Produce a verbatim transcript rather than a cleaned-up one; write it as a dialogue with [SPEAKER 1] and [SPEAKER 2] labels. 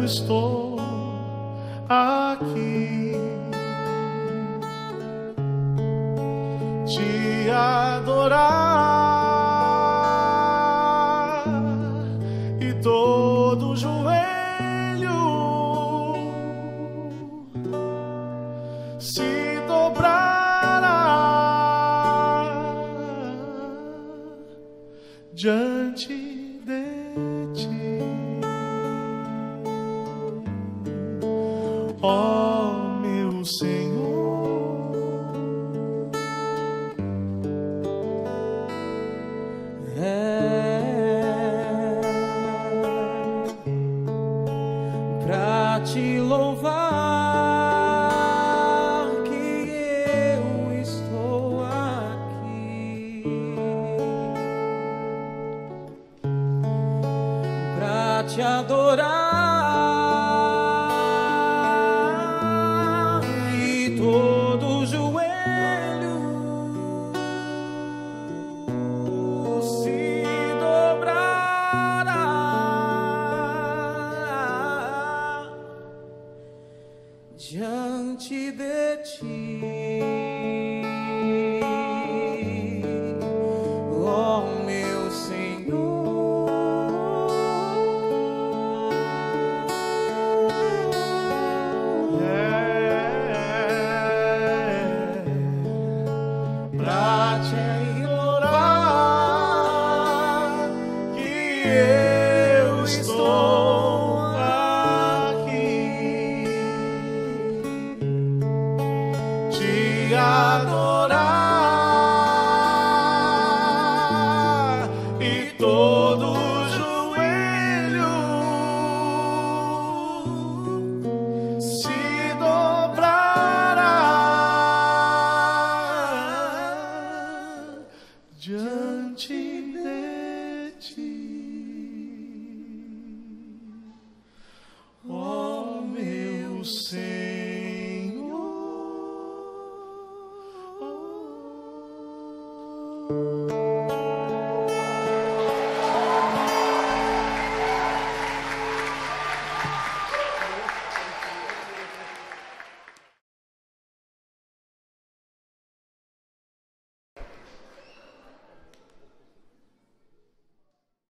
[SPEAKER 1] eu estou aqui te adorar, e todo joelho se dobrará diante de ti, ó meu Senhor.
[SPEAKER 2] Pra te louvar que eu estou aqui, pra te adorar, e todo joelho se dobrará diante de ti, ó meu Senhor.
[SPEAKER 1] É, pra te adorar que eu estou aqui, te adorar, e todo joelho se dobrará diante de ti, ó meu Senhor.